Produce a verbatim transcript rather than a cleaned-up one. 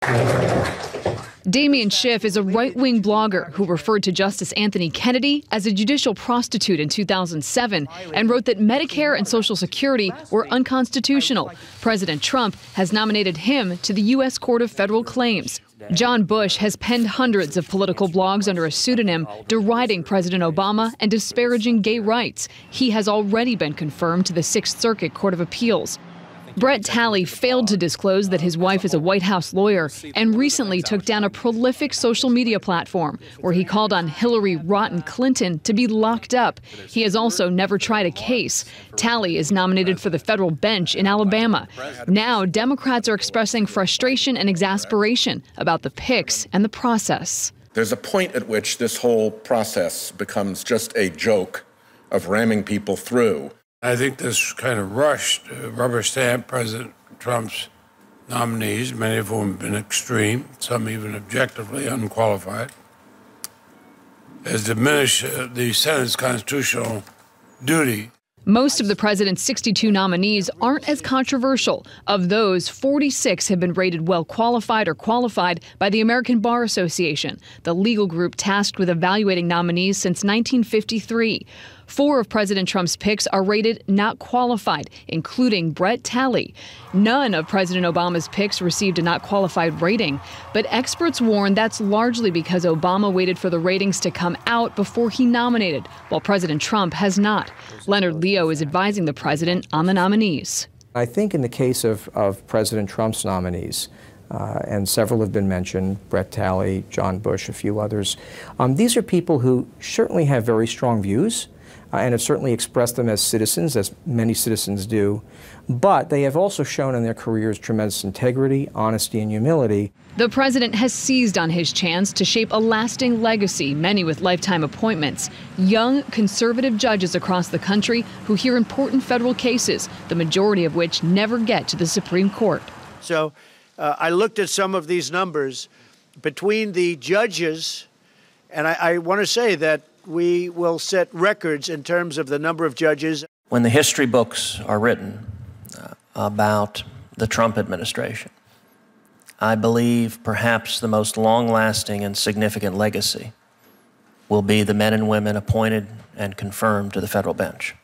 Damian Schiff is a right-wing blogger who referred to Justice Anthony Kennedy as a judicial prostitute in two thousand seven and wrote that Medicare and Social Security were unconstitutional. President Trump has nominated him to the U S Court of Federal Claims. John Bush has penned hundreds of political blogs under a pseudonym deriding President Obama and disparaging gay rights. He has already been confirmed to the Sixth Circuit Court of Appeals. Brett Talley failed to disclose that his wife is a White House lawyer and recently took down a prolific social media platform where he called on Hillary Rotten Clinton to be locked up. He has also never tried a case. Talley is nominated for the federal bench in Alabama. Now, Democrats are expressing frustration and exasperation about the picks and the process. There's a point at which this whole process becomes just a joke of ramming people through. I think this kind of rushed uh, rubber stamp President Trump's nominees, many of whom have been extreme, some even objectively unqualified, has diminished uh, the Senate's constitutional duty. Most of the president's sixty-two nominees aren't as controversial. Of those, forty-six have been rated well qualified or qualified by the American Bar Association, the legal group tasked with evaluating nominees since nineteen fifty-three. Four of President Trump's picks are rated not qualified, including Brett Talley. None of President Obama's picks received a not qualified rating, but experts warn that's largely because Obama waited for the ratings to come out before he nominated, while President Trump has not. Leonard Leo is advising the president on the nominees. I think in the case of, of President Trump's nominees, uh, and several have been mentioned, Brett Talley, John Bush, a few others, um, these are people who certainly have very strong views, Uh, and have certainly expressed them as citizens, as many citizens do. But they have also shown in their careers tremendous integrity, honesty, and humility. The president has seized on his chance to shape a lasting legacy, many with lifetime appointments. Young, conservative judges across the country who hear important federal cases, the majority of which never get to the Supreme Court. So uh, I looked at some of these numbers between the judges, and I, I want to say that we will set records in terms of the number of judges. When the history books are written uh, about the Trump administration, I believe perhaps the most long-lasting and significant legacy will be the men and women appointed and confirmed to the federal bench.